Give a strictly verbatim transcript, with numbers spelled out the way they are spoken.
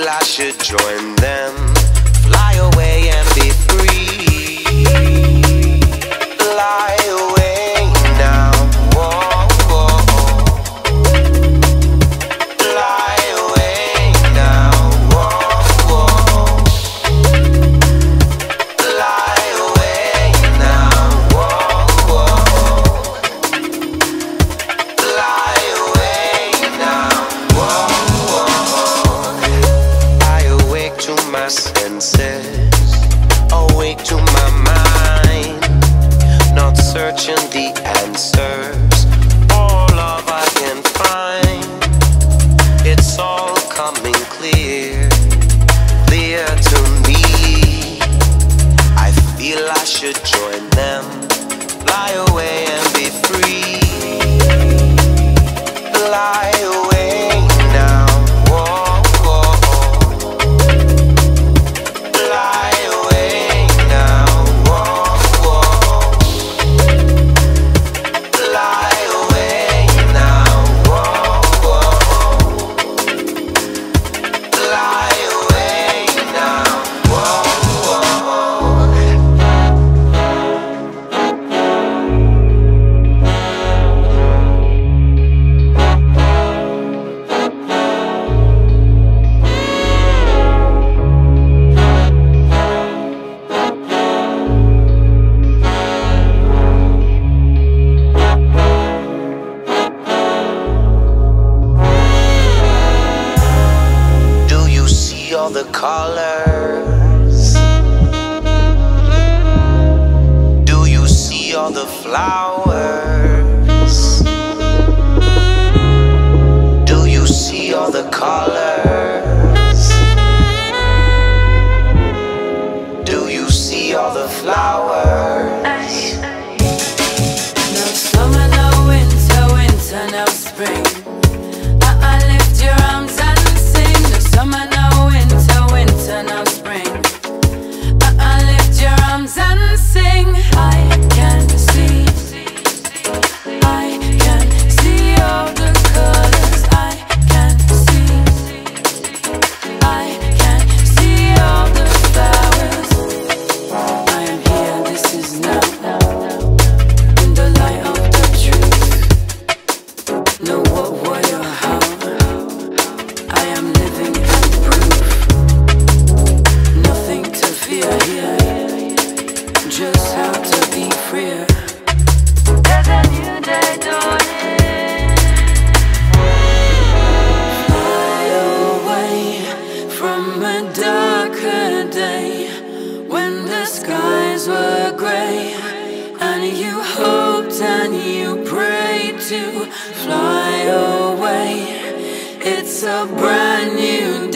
I should join them, fly away and be free. Fly away now, whoa, whoa. Fly away now, whoa, whoa. Fly away now, whoa, whoa. Fly away now, whoa, whoa. I awake to my senses, awake to my mind, not searching the answers, all love I can find. It's all coming clear, clear to me. I feel I should join them, fly away and be free. Fly away now, whoa, whoa. Fly away now, whoa, whoa. Fly away now, whoa, whoa. Fly away now, whoa, whoa. Do you see all the colors? Do you see all the flowers? Do you see all the colors? Do you see all the flowers? No summer, no winter, winter, no spring. I lift your arms and sing. No summer, no winter, winter, no spring. I lift your arms and sing. I can see, I can see all the colors. I can see, I can see all the flowers. I am here, this is now, in the light of the truth. No what, why or how, I am living and proof. Nothing to fear here, just how to be freer. There's a new day dawning. Fly away from a darker day, when the skies were grey, and you hoped and you prayed to fly away. It's a brand new